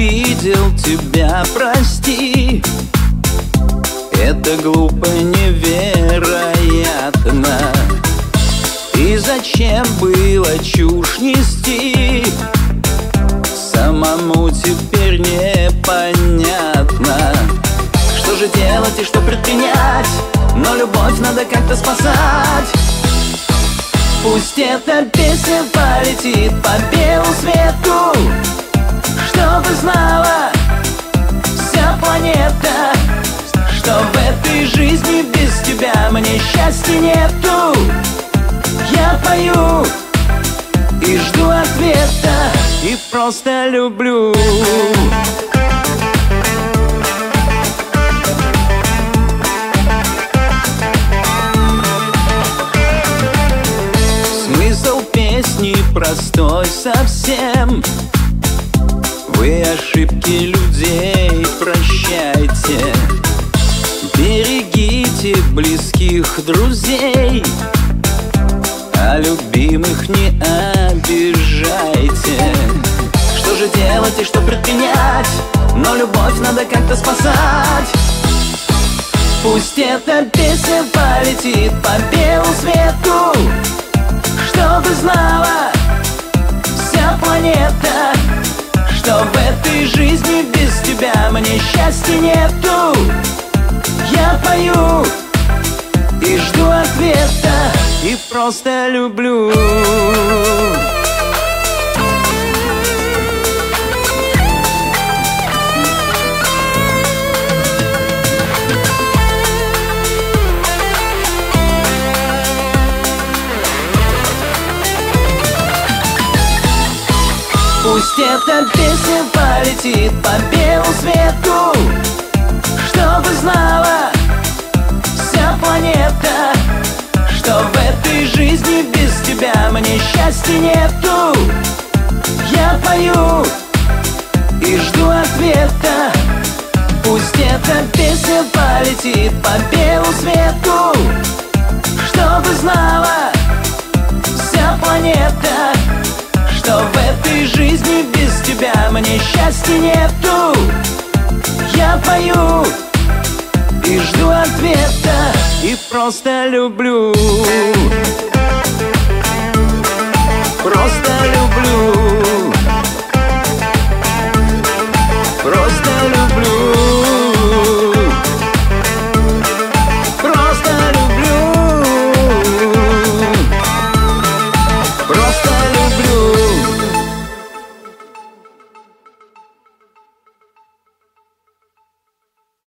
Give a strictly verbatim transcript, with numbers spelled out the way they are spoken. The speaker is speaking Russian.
обидел тебя, прости. Это глупо, невероятно. И зачем было чушь нести? Самому теперь непонятно. Что же делать и что предпринять? Но любовь надо как-то спасать. Пусть эта песня полетит по белу свету, чтобы знала вся планета, что в этой жизни без тебя мне счастья нету. Я пою и жду ответа, и просто люблю. Смысл песни простой совсем. Вы ошибки людей прощайте, берегите близких друзей, а любимых не обижайте. Что же делать и что предпринять? Но любовь надо как-то спасать. Пусть эта песня полетит по белу свету, чтобы знала вся планета, что в этой жизни без тебя мне счастья нету. Я пою и жду ответа, и просто люблю. Пусть эта песня полетит по белу свету, чтобы знала вся планета, что в этой жизни без тебя мне счастья нету. Я пою и жду ответа. Пусть эта песня полетит по белу свету, чтобы знала вся планета, что в этой жизни без тебя мне счастья нету. Я пою и жду ответа, и просто люблю.